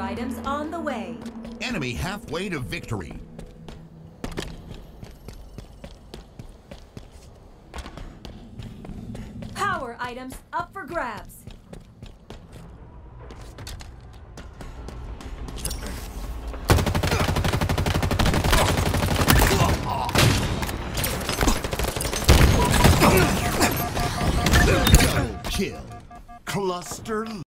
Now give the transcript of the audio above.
items on the way. Enemy halfway to victory. Power items up for grabs. Kill. Cluster